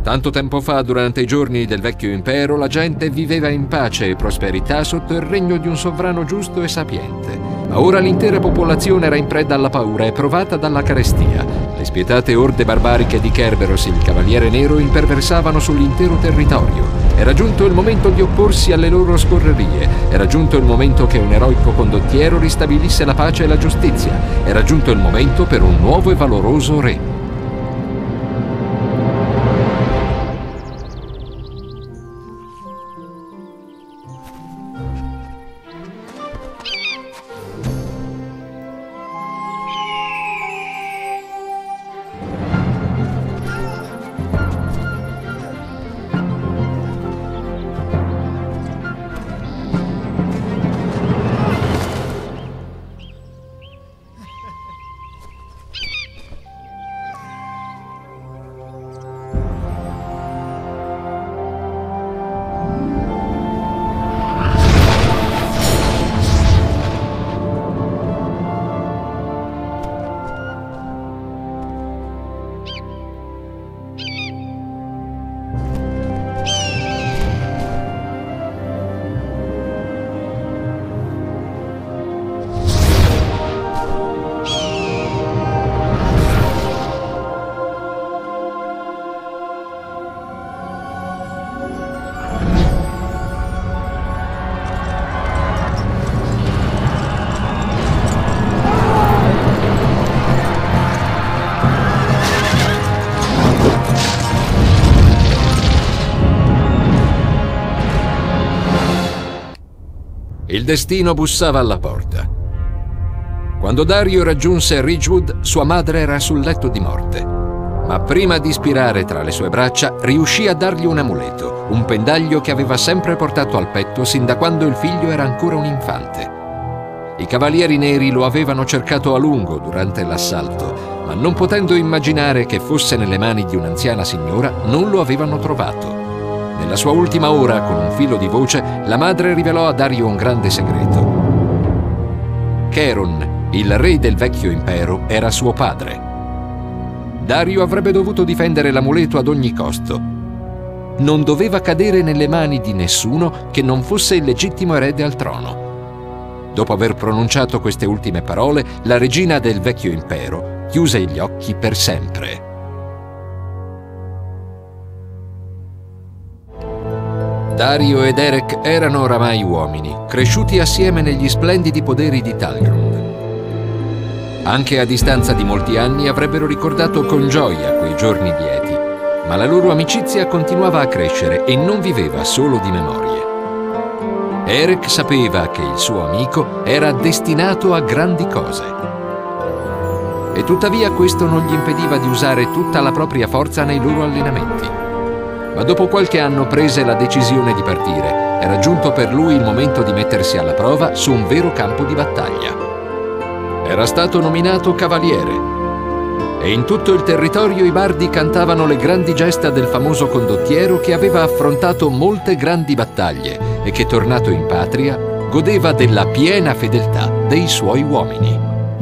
Tanto tempo fa, durante i giorni del vecchio impero, la gente viveva in pace e prosperità sotto il regno di un sovrano giusto e sapiente. Ma ora l'intera popolazione era in preda alla paura e provata dalla carestia. Le spietate orde barbariche di Kerberos, il Cavaliere Nero, imperversavano sull'intero territorio. Era giunto il momento di opporsi alle loro scorrerie. Era giunto il momento che un eroico condottiero ristabilisse la pace e la giustizia. Era giunto il momento per un nuovo e valoroso re. Il destino bussava alla porta. Quando Dario raggiunse Ridgewood, sua madre era sul letto di morte. Ma prima di spirare tra le sue braccia, riuscì a dargli un amuleto, un pendaglio che aveva sempre portato al petto sin da quando il figlio era ancora un infante. I Cavalieri Neri lo avevano cercato a lungo durante l'assalto, ma non potendo immaginare che fosse nelle mani di un'anziana signora, non lo avevano trovato. Nella sua ultima ora, con un filo di voce, la madre rivelò a Dario un grande segreto. Charon, il re del vecchio impero, era suo padre. Dario avrebbe dovuto difendere l'amuleto ad ogni costo. Non doveva cadere nelle mani di nessuno che non fosse il legittimo erede al trono. Dopo aver pronunciato queste ultime parole, la regina del vecchio impero chiuse gli occhi per sempre. Dario ed Erec erano oramai uomini, cresciuti assieme negli splendidi poderi di Talgrund. Anche a distanza di molti anni avrebbero ricordato con gioia quei giorni lieti, ma la loro amicizia continuava a crescere e non viveva solo di memorie. Erec sapeva che il suo amico era destinato a grandi cose. E tuttavia questo non gli impediva di usare tutta la propria forza nei loro allenamenti. Ma dopo qualche anno prese la decisione di partire. Era giunto per lui il momento di mettersi alla prova su un vero campo di battaglia. Era stato nominato cavaliere e in tutto il territorio i bardi cantavano le grandi gesta del famoso condottiero che aveva affrontato molte grandi battaglie e che, tornato in patria, godeva della piena fedeltà dei suoi uomini.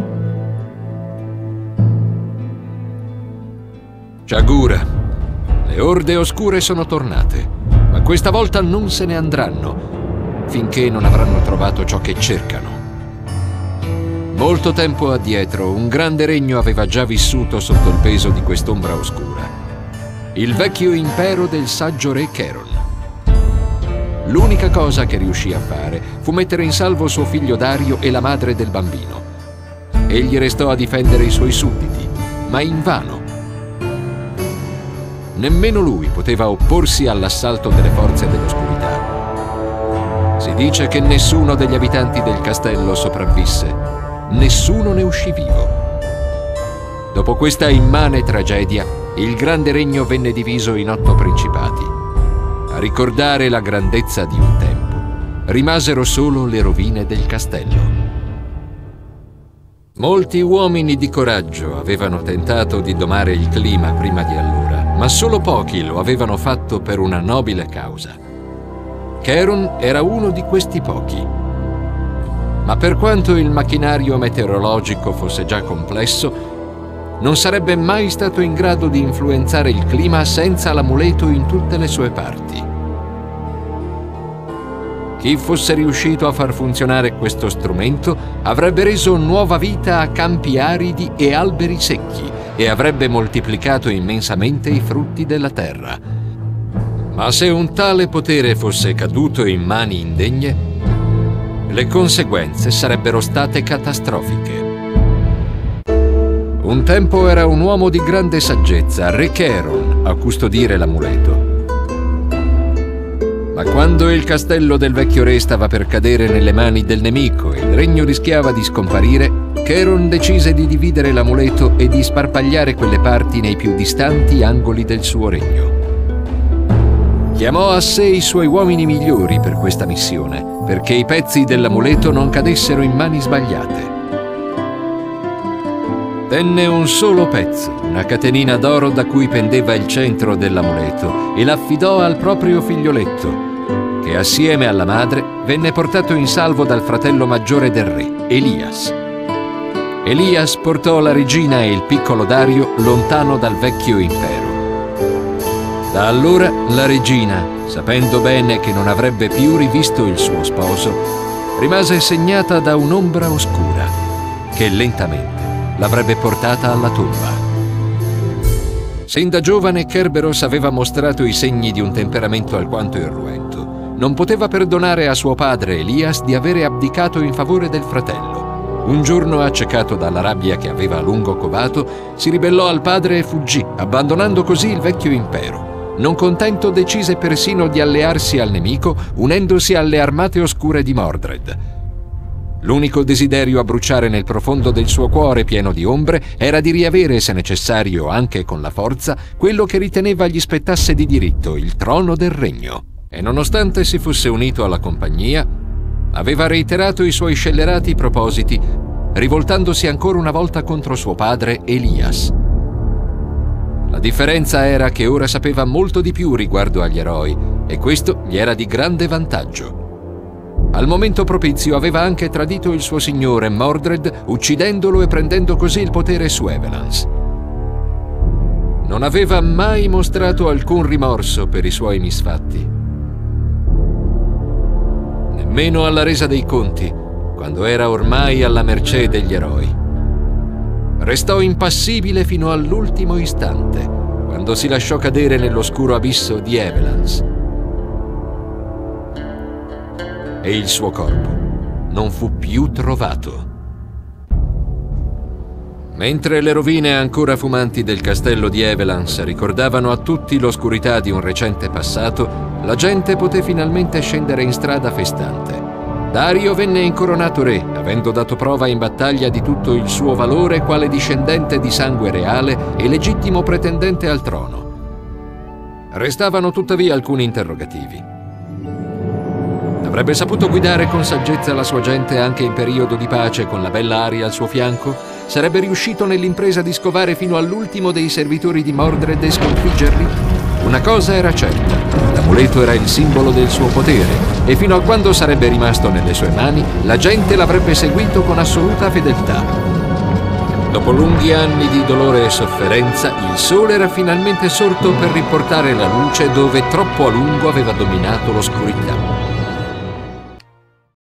Ciagura. Le orde oscure sono tornate, ma questa volta non se ne andranno finché non avranno trovato ciò che cercano. Molto tempo addietro, un grande regno aveva già vissuto sotto il peso di quest'ombra oscura. Il vecchio impero del saggio re Charon. L'unica cosa che riuscì a fare fu mettere in salvo suo figlio Dario e la madre del bambino. Egli restò a difendere i suoi sudditi, ma invano. Nemmeno lui poteva opporsi all'assalto delle forze dell'oscurità. Si dice che nessuno degli abitanti del castello sopravvisse, nessuno ne uscì vivo. Dopo questa immane tragedia, il grande regno venne diviso in 8 principati. A ricordare la grandezza di un tempo, rimasero solo le rovine del castello. Molti uomini di coraggio avevano tentato di domare il clima prima di allora, ma solo pochi lo avevano fatto per una nobile causa. Charon era uno di questi pochi. Ma per quanto il macchinario meteorologico fosse già complesso, non sarebbe mai stato in grado di influenzare il clima senza l'amuleto in tutte le sue parti. Chi fosse riuscito a far funzionare questo strumento avrebbe reso nuova vita a campi aridi e alberi secchi e avrebbe moltiplicato immensamente i frutti della terra. Ma se un tale potere fosse caduto in mani indegne, le conseguenze sarebbero state catastrofiche. Un tempo era un uomo di grande saggezza, Re Cheron, a custodire l'amuleto. Ma quando il castello del vecchio re stava per cadere nelle mani del nemico e il regno rischiava di scomparire, Cheron decise di dividere l'amuleto e di sparpagliare quelle parti nei più distanti angoli del suo regno. Chiamò a sé i suoi uomini migliori per questa missione, perché i pezzi dell'amuleto non cadessero in mani sbagliate. Tenne un solo pezzo, una catenina d'oro da cui pendeva il centro dell'amuleto, e l'affidò al proprio figlioletto, che assieme alla madre venne portato in salvo dal fratello maggiore del re, Elias. Elias portò la regina e il piccolo Dario lontano dal vecchio impero. Da allora la regina, sapendo bene che non avrebbe più rivisto il suo sposo, rimase segnata da un'ombra oscura che lentamente l'avrebbe portata alla tomba. Sin da giovane Kerberos aveva mostrato i segni di un temperamento alquanto irruento. Non poteva perdonare a suo padre Elias di avere abdicato in favore del fratello. Un giorno, accecato dalla rabbia che aveva a lungo covato, si ribellò al padre e fuggì, abbandonando così il vecchio impero. Non contento, decise persino di allearsi al nemico, unendosi alle armate oscure di Mordred. L'unico desiderio a bruciare nel profondo del suo cuore pieno di ombre era di riavere, se necessario anche con la forza, quello che riteneva gli spettasse di diritto, il trono del regno. E nonostante si fosse unito alla compagnia, aveva reiterato i suoi scellerati propositi, rivoltandosi ancora una volta contro suo padre Elias. La differenza era che ora sapeva molto di più riguardo agli eroi, e questo gli era di grande vantaggio. Al momento propizio aveva anche tradito il suo signore Mordred, uccidendolo e prendendo così il potere su Evelance. Non aveva mai mostrato alcun rimorso per i suoi misfatti. Nemmeno alla resa dei conti, quando era ormai alla mercé degli eroi. Restò impassibile fino all'ultimo istante, quando si lasciò cadere nell'oscuro abisso di Evelance. E il suo corpo non fu più trovato. Mentre le rovine ancora fumanti del castello di Evelance ricordavano a tutti l'oscurità di un recente passato, la gente poté finalmente scendere in strada festante. Dario venne incoronato re, avendo dato prova in battaglia di tutto il suo valore quale discendente di sangue reale e legittimo pretendente al trono. Restavano tuttavia alcuni interrogativi. Avrebbe saputo guidare con saggezza la sua gente anche in periodo di pace con la bella Aria al suo fianco? Sarebbe riuscito nell'impresa di scovare fino all'ultimo dei servitori di Mordred e sconfiggerli? Una cosa era certa, l'amuleto era il simbolo del suo potere e fino a quando sarebbe rimasto nelle sue mani, la gente l'avrebbe seguito con assoluta fedeltà. Dopo lunghi anni di dolore e sofferenza, il sole era finalmente sorto per riportare la luce dove troppo a lungo aveva dominato l'oscurità.